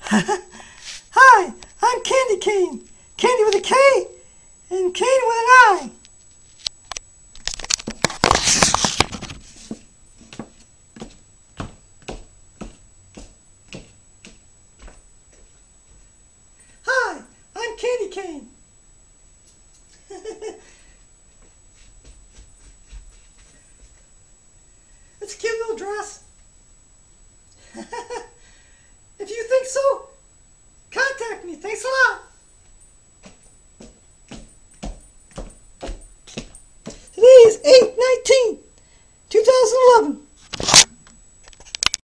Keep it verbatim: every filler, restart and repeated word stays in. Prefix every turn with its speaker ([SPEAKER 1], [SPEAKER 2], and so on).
[SPEAKER 1] Hi, I'm Candy Cane. Candy with a K and Cane with an I. Hi, I'm Candy Cane. It's a cute little dress. If you think so, contact me. Thanks a lot.